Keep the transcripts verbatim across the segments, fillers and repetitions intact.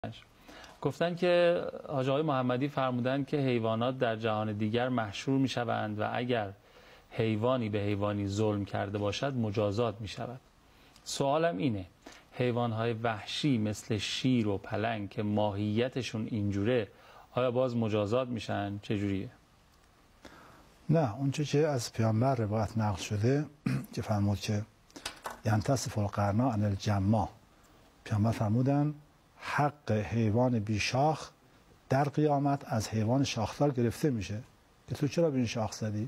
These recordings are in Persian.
گفتن که حاج آقای محمدی فرمودن که حیوانات در جهان دیگر محشور می شوند و اگر حیوانی به حیوانی ظلم کرده باشد مجازات می شود. سوالم اینه، حیوانهای وحشی مثل شیر و پلنگ که ماهیتشون اینجوره آیا باز مجازات میشن؟ چجوریه؟ نه، اون چه که از پیامبر روایت نقل شده که فرمود که ینتصف القرنا عن الجما، پیامبر فرمودن حق حیوان بیشاخ در قیامت از حیوان شاخدار گرفته میشه که تو چرا به این شاخ زدی؟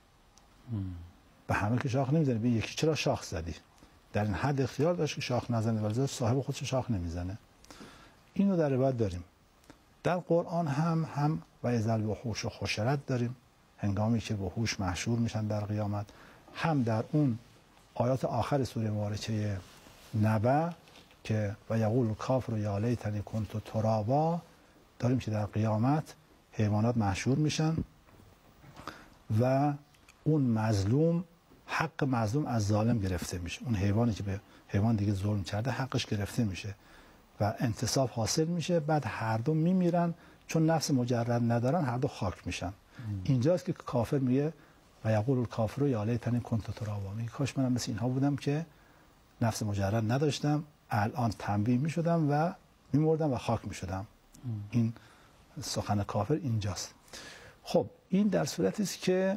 به همه که شاخ نمیزنی، به یکی چرا شاخ زدی؟ در این حد اختیار داشت که شاخ نزنه ولی صاحب خودش شاخ نمیزنه. اینو در روایت داریم. در قرآن هم هم و ازل وحوش و خشرت داریم، هنگامی که وحوش محشور میشن در قیامت، هم در اون آیات آخر سوره مبارکه نبأ که و یقول الکافر یا لیتنی کنت ترابا داریم که در قیامت حیوانات محشور میشن و اون مظلوم حق مظلوم از ظالم گرفته میشه. اون حیوانی که به حیوان دیگه ظلم کرده حقش گرفته میشه و انتصاف حاصل میشه. بعد هر دو میمیرن، چون نفس مجرد ندارن هر دو خاک میشن. ام. اینجاست که کافر میگه و یقول الکافر یا لیتنی کنت ترابا، میگه کاش منم مثل اینها بودم که نفس مجرد نداشتم، الان تنبیه میشدم و میمردم و خاک میشدم. این سخن کافر اینجاست. خب این در صورتی است که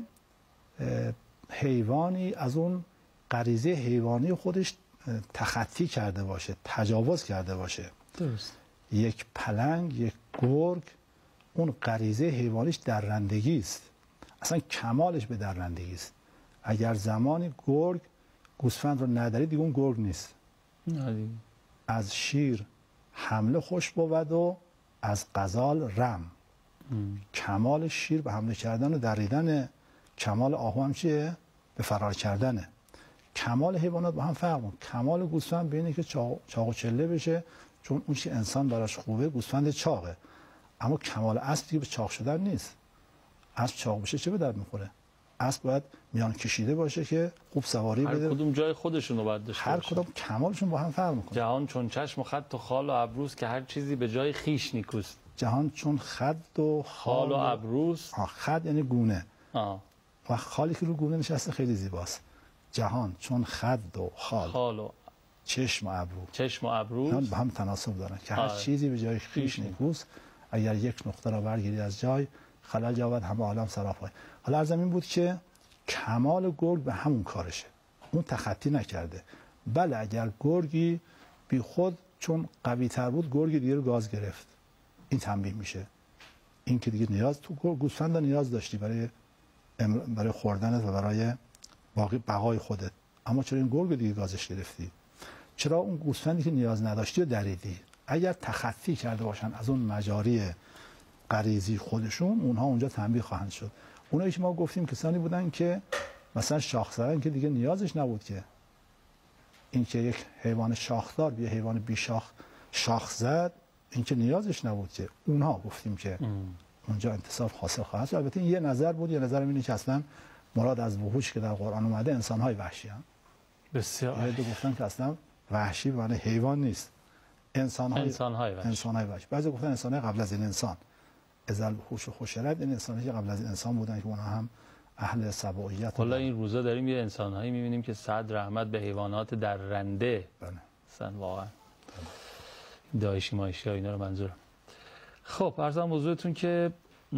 حیوانی از اون غریزه حیوانی خودش تخطی کرده باشه، تجاوز کرده باشه. درست. یک پلنگ، یک گرگ، اون غریزه حیوانیش درندگی است، اصلا کمالش به درندگی است. اگر زمانی گرگ گوسفند رو نداری دیگه اون گرگ نیست. نه. از شیر حمله خوش بود و از غزال رم. ام. کمال شیر به حمله کردن و دریدن، کمال آهو هم چیه؟ به فرار کردنه. کمال حیوانات با هم فرق می‌کنه. کمال گوسفند بینه که چاق و چله بشه، چون اون چی انسان براش خوبه گوسفند چاقه، اما کمال اسب دیگه به چاق شدن نیست. اسب چاق بشه چه به درد میخوره؟ اسب باید میان کشیده باشه که خوب سواری بده. هر کدوم جای خودشون رو باید داشته هر باشه. کدوم کمالشون با هم فرق میکنه. جهان چون چشم و خط و خال و ابروست که هر چیزی به جای خیش نیکوست. جهان چون خد و خال و ابروست. خد یعنی گونه. آه. و خالی که رو گونه نشسته خیلی زیباست. جهان چون خد و خال, خال و چشم و ابرو چشم و ابرو با هم تناسب دارن که هر چیزی به جای خیش نیکوست. اگر یک نقطه را برگیری از جای خلل جاود همه عالم سراپای. حالا عرضم این بود که کمال گرگ به همون کارشه، اون تخطی نکرده. بله اگر گرگی بی خود چون قوی تر بود گرگ دیگه رو گاز گرفت، این تنبیه میشه. این که دیگه نیاز تو گوسفند نیاز داشتی برای برای خوردنت و برای باقی بقای خودت، اما چرا این گرگ دیگه گازش گرفتی؟ چرا اون گوسفندی که نیاز نداشتی و دریدی؟ اگر تخطی کرده باشن از اون مجاری غریزی خودشون، اونها اونجا تنبیه خواهند شد. اونایی که ما گفتیم کسانی بودن که مثلا شاخ زدن که دیگه نیازش نبود، که این که یک حیوان شاخدار به حیوان بی شاخ شاخ زد، این که نیازش نبود، که اونها گفتیم که ام. اونجا انتصاف حاصل خواهد شد. البته این یه نظر بود. یه نظر اینه که اصلا مراد از وحوش که در قرآن اومده انسان‌های وحشی ان. بسیار. یه گفتن که اصلا وحشی به معنی حیوان نیست، انسان‌های انسان‌های وحشی. انسان‌های وحشی. بعضی گفتن انسان‌های قبل از این انسان، ازل وحوش و خشرت، این انسان‌هایی که قبل از این انسان بودن که اونها هم اهل سبوعیت. حالا این روزا داریم یه انسان‌هایی می‌بینیم که صد رحمت به حیوانات درنده. بله. اصلا واقعا. دایشی مایشی ها اینا رو منظورم. خب عرضم موضوعتون که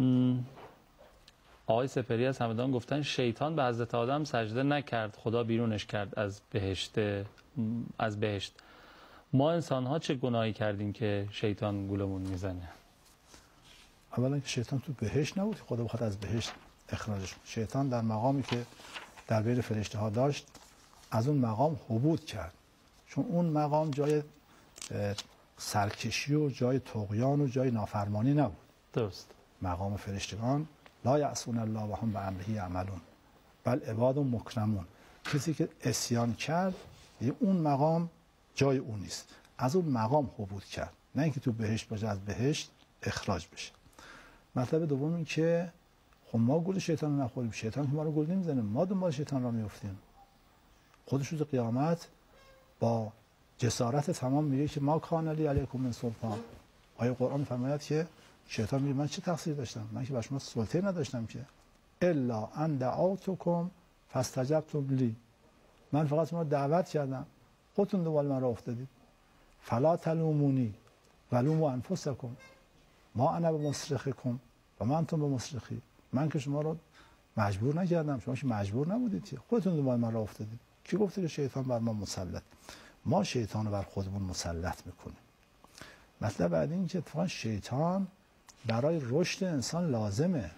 آقای سپری از همدان گفتن شیطان به حضرت آدم سجده نکرد، خدا بیرونش کرد از بهشت. از بهشت ما انسان ها چه گناهی کردیم که شیطان گولمون میزنه؟ اولا که شیطان تو بهشت نبود، خدا بخواد از بهشت اخراجش کنه. شیطان در مقامی که در بین فرشته ها داشت از اون مقام هبوط کرد، چون اون مقام جای سرکشی و جای طغیان و جای نافرمانی نبود. درست. مقام فرشتگان لا یعصون الله و هم بامره یعملون بل عباد مکرمون. کسی که عصیان کرد اون مقام جای اون نیست، از اون مقام هبوط کرد، نه اینکه تو بهشت باشه از بهشت اخراج بشه. مطلب دوم این که خب ما گول شیطان رو نخوریم، شیطان که ما رو گول نمیزنه، ما دنبال شیطان را میافتیم. خودش روز قیامت با جسارت تمام میگه که ما کان لی علیکم من سلطان، آیه قرآن می‌فرماید که شیطان میگه من چه تقصیر داشتم؟ من که بر شما سلطه نداشتم که. الا ان دعوتکم فاستجبتم لی. من فقط شما دعوت کردم، خودتون دنبال من راه افتادید. فلا تلومونی ولوموا انفسکم ما انا بمصرخکم و ما انتم بمصرخی. من که شما رو مجبور نکردم، شما که مجبور نبودید که، خودتون دنبال من راه افتادید. کی گفته که شیطان بر ما مسلط؟ ما شیطان رو بر خودمون مسلط میکنیم. مطلب بعد این که اتفاقا شیطان برای رشد انسان لازمه.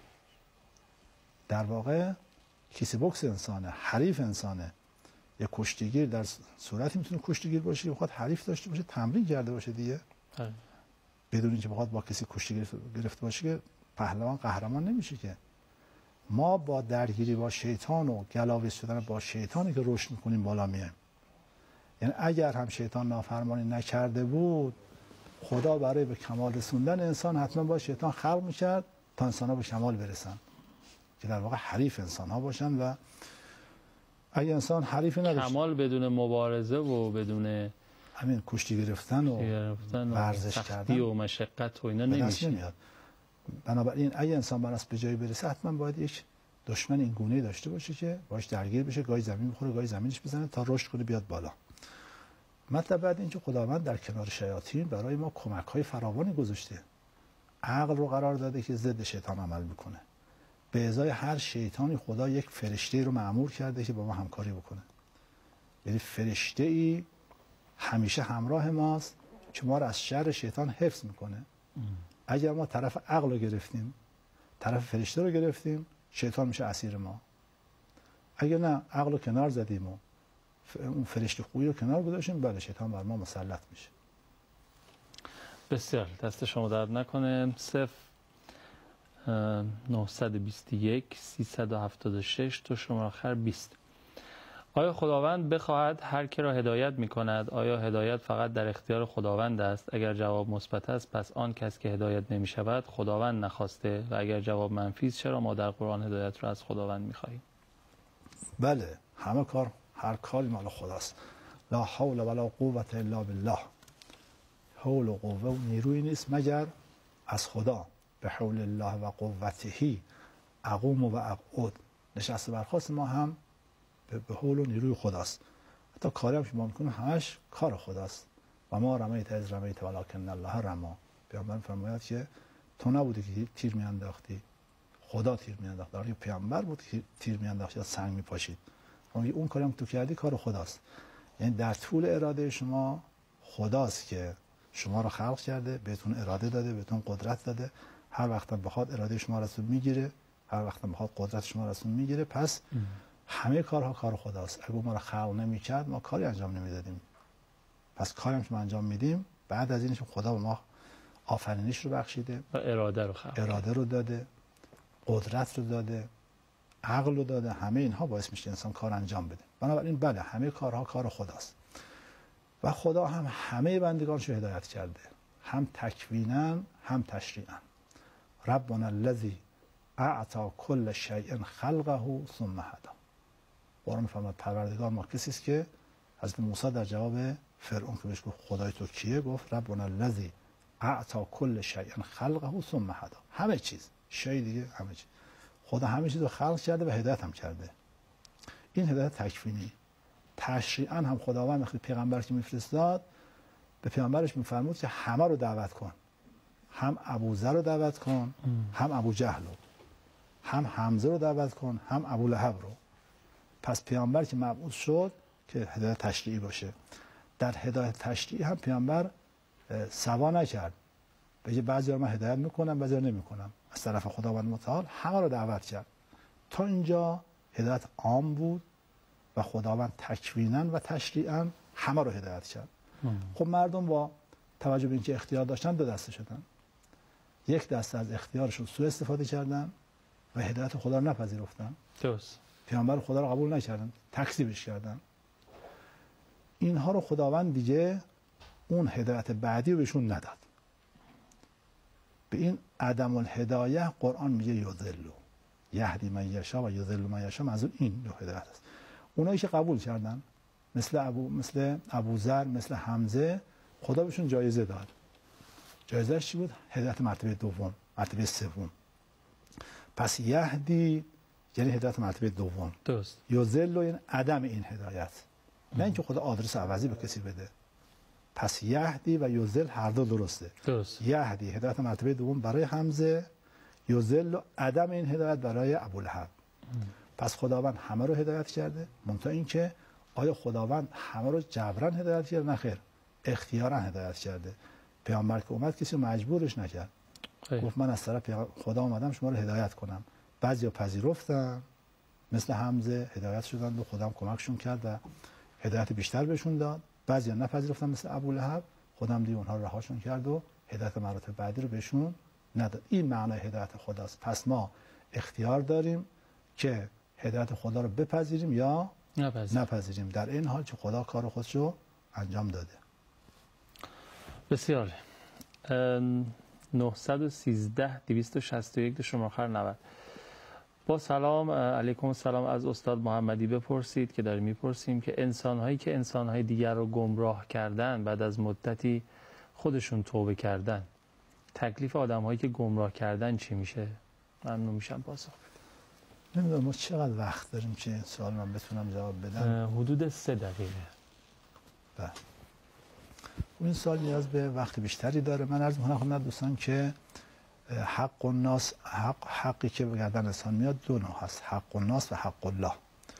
در واقع کیسه بوکس انسانه، حریف انسانه. یه کشتیگیر در صورتی میتونه کشتیگیر باشه که بخواد حریف داشته باشه، تمرین کرده باشه دیگه. اه. بدون اینکه بخواد با کسی کشتی گرفته باشه که پهلوان قهرمان نمیشه که. ما با درگیری با شیطان و گلاویز شدن با شیطانی که رشد میکنیم بالا میایم. یعنی اگر هم شیطان نافرمانی نکرده بود، خدا برای به کمال رسوندن انسان حتما با شیطان خلق میکرد تا انسان‌ها به کمال برسن، که در واقع حریف انسان‌ها باشن. و اگه انسان حریفی نداشت، کمال بدون مبارزه و بدون همین کشتی گرفتن و گرفتن و ورزش کردن و مشقت و اینا نمیشه. بنابراین اگه انسان براش به جایی برسه، حتما باید یک دشمن این گونه‌ای داشته باشه که باش درگیر بشه، گاهی زمین بخوره گاهی زمینش بزنه تا رشد کنه بیاد بالا. مطلب بعد این که خداوند در کنار شیاطین برای ما کمک‌های فراوانی گذاشته. عقل رو قرار داده که ضد شیطان عمل میکنه. به ازای هر شیطانی خدا یک فرشته رو مأمور کرده که با ما همکاری بکنه. یعنی فرشته ای همیشه همراه ماست که ما رو از شر شیطان حفظ میکنه. ام. اگر ما طرف عقل رو گرفتیم، طرف فرشته رو گرفتیم، شیطان میشه اسیر ما. اگر نه عقل رو کنار زدیم و اون فرشته خویی رو کنار گذاشتیم، بله شیطان بر ما مسلط میشه. بسیار، دست شما درد نکنه. صفر نهصد و بیست و یک سیصد و هفتاد و شش تو شماره آخر بیست. آیا خداوند بخواهد هر کی را هدایت می کند؟ آیا هدایت فقط در اختیار خداوند است؟ اگر جواب مثبت است، پس آن کس که هدایت نمی شود خداوند نخواسته، و اگر جواب منفی است، چرا ما در قرآن هدایت را از خداوند می خواهیم؟ بله، همه کار، هر کاری مال خداست. لا حول ولا قوة الا بالله. حول و قوه و نیروی نیست مگر از خدا. به حول الله و قوته اقوم و اقعد. نشست برخاست ما هم به حول و نیروی خداست. حتی کاری هم شما میکنیم همش کار خداست. و ما رمیت از رمیت ولکن الله رما. پیامبر فرماید که تو نبودی که تیر میانداختی، خدا تیر میانداخت. در پیامبر بود که تیر میانداخت یا سنگ میپاشید. اون کاری هم تو کردی کار خداست. یعنی در طول اراده شما خداست که شما رو خلق کرده، بهتون اراده داده، بهتون قدرت داده. هر وقت بخواد اراده شما رو ازتون میگیره، هر وقت بخواد قدرت شما رو ازتون میگیره. پس ام. همه کارها کار خداست. اگه ما رو خلق نمی‌کرد ما کاری انجام نمیدادیم. پس کاری هم که ما انجام میدیم بعد از اینش خدا به ما آفرینش رو بخشیده و اراده رو خلق اراده رو داده، قدرت رو داده، عقل رو داده. همه اینها باعث میشه انسان کار انجام بده. بنابراین بله، همه کارها کار خداست. و خدا هم همه بندگانش رو هدایت کرده، هم تکوینا هم تشریعا. ربنا الذی اعطى كل شیء خلقه ثم هدی. قرآن میفرماید پروردگار ما کسی است که حضرت موسی در جواب فرعون که بهش گفت خدای تو کیه، گفت ربنا الذی اعطى كل شیء خلقه ثم هدی. همه چیز، شی دیگه همه چیز. خدا همه چیز رو خلق کرده و هدایت هم کرده. این هدایت تکوینی. تشریعاً هم خداوند وقتی پیغمبر که میفرستاد به پیامبرش میفرمود که همه رو دعوت کن. هم ابوذر رو دعوت کن، هم ابو جهل رو، هم حمزه رو دعوت کن، هم ابو لهب رو. پس پیامبر که مبعوث شد که هدایت تشریعی باشه. در هدایت تشریعی هم پیامبر سوا نکرد بگه بعضی رو من هدایت میکنم بعضی رو نمیکنم. از طرف خداوند متعال همه رو دعوت کرد. تا اینجا هدایت عام بود و خداوند تکوینا و تشریعا همه رو هدایت کرد. ام. خب مردم با توجه به اینکه اختیار داشتن دو دسته شدن. یک دسته از اختیارشون سوء استفاده کردن و هدایت خدا رو نپذیرفتن. درست. پیامبر خدا رو قبول نکردن، تکذیبش کردن. اینها رو خداوند دیگه اون هدایت بعدی رو بهشون نداد. به این عدم الهدایه قرآن میگه یضلوا یهدی من یشاء و یضل من یشاء. منظور این دو هدایت است. اونایی که قبول کردن مثل ابو مثل ابوذر مثل حمزه، خدا بهشون جایزه داد. جایزش چی بود؟ هدایت مرتبه دوم، مرتبه سوم. پس یهدی یعنی هدایت مرتبه دوم. درست. یضل یعنی عدم این هدایت. نه اینکه خدا آدرس عوضی به کسی بده. پس یهدی و یضل هر دو درسته. درست. یهدی هدایت مرتبه دوم برای حمزه، یضل عدم این هدایت برای ابولهب. پس خداوند همه رو هدایت کرده، منتها اینکه آیا خداوند همه رو جبران هدایت کرده؟ نه خیر، اختیارا هدایت کرده. پیامبر که اومد کسی رو مجبورش نکرد. خیلی. گفت من از طرف خدا اومدم شما رو هدایت کنم. بعضیا پذیرفتن مثل حمزه هدایت شدن و خودم کمکشون کرد و هدایت بیشتر بهشون داد. بعضیا نپذیرفتن مثل ابولهب، خودم دیگه اونها رو رهاشون کرد و هدایت مراتب بعدی رو بهشون نداد. این معنای هدایت خداست. پس ما اختیار داریم که هدایت خدا رو بپذیریم یا نپذیریم, نپذیریم. در این حال که خدا کار خودش رو انجام داده. بسیار. نهصد و سیزده دویست و شصت و یک دو شما آخر نود. با سلام علیکم السلام از استاد محمدی بپرسید که داریم میپرسیم که انسان‌هایی که انسان‌های دیگر رو گمراه کردن بعد از مدتی خودشون توبه کردن، تکلیف آدم‌هایی که گمراه کردن چی میشه؟ ممنون میشم پاسخ بدید. نمیدونم ما چقدر وقت داریم که این سوال من بتونم جواب بدم. حدود سه دقیقه. بله. این سوال نیاز به وقت بیشتری داره. من عرض می‌کنم خدمت دوستان که حق الناس، حق حقی که به گردن انسان میاد دو نوع هست، حق الناس و حق الله.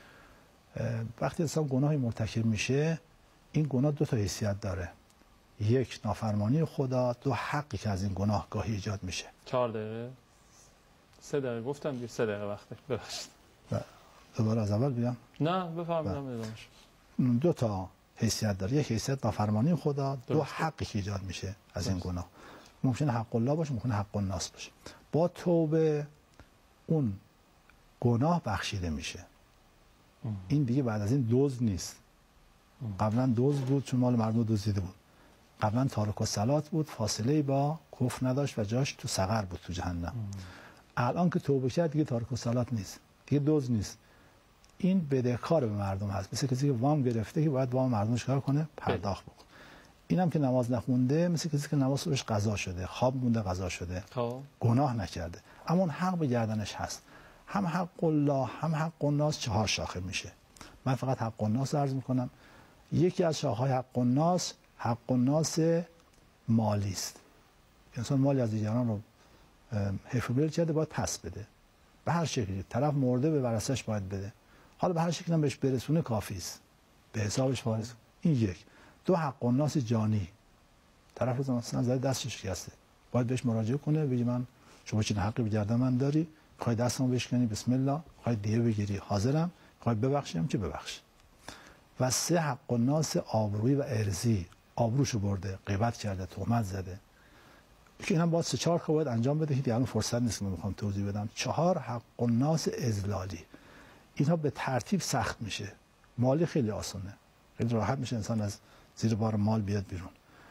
وقتی انسان گناهی مرتکب میشه، این گناه دو تا حیثیت داره. یک نافرمانی خدا، دو حقی که از این گناه گاهی ایجاد میشه. چهار دقیقه سه دقیقه گفتم دیگه، سه دقیقه وقته. ببخشید. دوباره از اول بگم؟ نه بفرمایید ادامهش. دو تا حیثیت داره. یک حیثیت نافرمانی خدا، دو درست. حقی که ایجاد میشه از این گناه. ممکنه حق الله باشه، ممکنه حق الناس باشه. با توبه اون گناه بخشیده میشه. ام. این دیگه بعد از این دزد نیست. قبلا دزد بود چون مال مردم دزدیده بود. قبلا تارک الصلات بود، فاصله با کفر نداشت و جاش تو سقر بود، تو جهنم. ام. الان که توبه کرد دیگه تارک الصلات نیست، دیگه دزد نیست. این بدهکار به مردم هست، مثل کسی که وام گرفته که باید وام مردمش کار کنه، پرداخت بکنه. اینم که نماز نخونده مثل کسی که نماز روش قضا شده، خواب مونده قضا شده، خب گناه نکرده، اما اون حق به گردنش هست. هم حق الله هم حق الناس چهار شاخه میشه. من فقط حق الناس عرض میکنم. یکی از شاخه‌های حق الناس حق الناس مالی است. انسان مالی از دیگران رو حیف و میل کرده، باید پس بده. به هر شکلی طرف مرده به ورثه‌اش باید بده. حالا به هر شکلی هم بهش برسونه کافی است. به حسابش وارد. این یک. دو حق الناس جانی. طرف رو مثلا زده دستش شکسته، باید بهش مراجعه کنه، بگی من شما چه حقی به گردن من داری، می‌خوای دستمو بشکنی بسم الله، می‌خوای دیه بگیری حاضرم، می‌خوای ببخشیم که ببخش. و سه حق الناس آبرویی و ارضی. آبروشو برده، غیبت کرده، تهمت زده. که اینا باید سه چهار کار باید انجام بده که الان فرصت نیست که من می‌خوام توضیح بدم. چهار حق الناس اذلالی. اینها به ترتیب سخت میشه. مالی خیلی آسونه. خیلی راحت میشه انسان از زیر بار مال بیاد بیرون.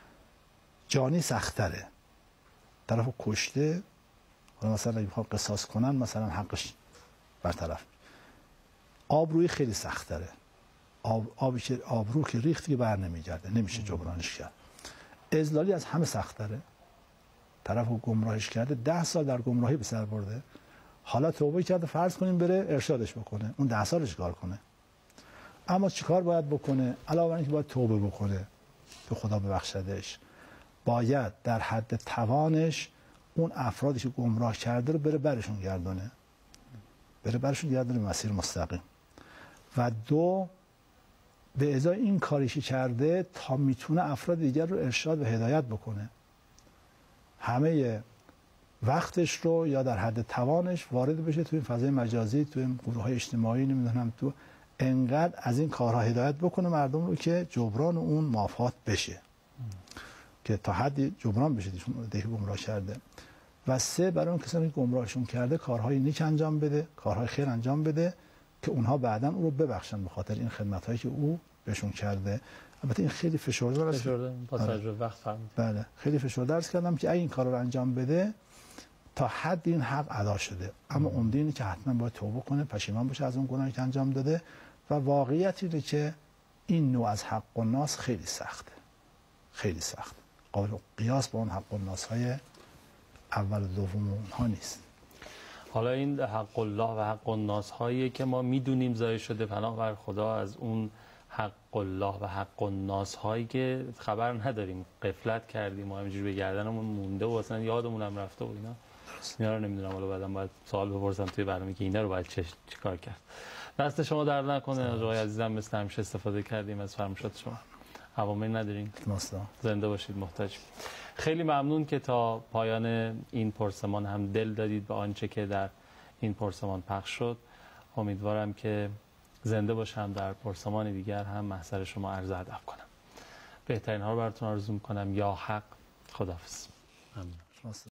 جانی سخت‌تره. طرفو کشته، حالا مثلا اگه بخوام قصاص کنن مثلا حقش برطرف. آبرویی خیلی سخت‌تره. آب آبی که آبرو که ریختی بر نمیگرده، نمیشه جبرانش کرد. اذلالی از همه سخت‌تره. طرفو گمراهش کرده، ده سال در گمراهی به سر برده. حالا توبه کرده، فرض کنیم بره ارشادش بکنه، اون ده سالش کار کنه. اما چیکار باید بکنه؟ علاوه بر اینکه باید توبه بکنه که خدا ببخشدش، باید در حد توانش اون افرادی که گمراه کرده رو بره برشون گردونه، بره برشون گردونه مسیر مستقیم. و دو، به ازای این کاریشی کرده تا میتونه افراد دیگر رو ارشاد و هدایت بکنه، همه وقتش رو یا در حد توانش وارد بشه تو این فضای مجازی، تو این گروه‌های اجتماعی، نمیدونم تو، انقدر از این کارها هدایت بکنه مردم رو که جبران اون مافات بشه، ام. که تا حدی جبران بشه دیشون دیگه گمراه کرده. و سه، برای اون کسانی که گمراهشون کرده کارهای نیک انجام بده، کارهای خیر انجام بده که اونها بعداً او رو ببخشن به خاطر این خدمت‌هایی که او بهشون کرده. البته این خیلی فشرده است. فشرده با تجربه وقت فهمید. بله، خیلی فشرده است کردم که اگه این کارا رو انجام بده تا حد این حق ادا شده. اما عمده اینه که حتما باید توبه کنه، پشیمان باشه از اون گناهی که انجام داده. و واقعیت اینه که این نوع از حق الناس خیلی سخته، خیلی سخت. قابل قیاس با اون حق الناس های اول و دوم اونها نیست. حالا این حق الله و حق الناس هایی که ما میدونیم ضایع شده، پناه بر خدا از اون حق الله و حق الناس هایی که خبر نداریم، غفلت کردیم و همینجوری به گردنمون مونده و اصلا یادمون هم رفته و اینا. اینا رو نمیدونم، حالا بعدم باید سوال بپرسم توی برنامه که اینا رو باید چه چیکار کرد. دست شما درد نکنه آقای عزیزم، مثل همیشه استفاده کردیم از فرمایشات شما. عوامل ندارین. زنده باشید، محتاج. خیلی ممنون که تا پایان این پرسمان هم دل دادید به آنچه که در این پرسمان پخش شد. امیدوارم که زنده باشم در پرسمان دیگر هم محضر شما عرض ادب کنم. بهترین ها رو براتون آرزو میکنم. یا حق. خداحافظ. ممنون.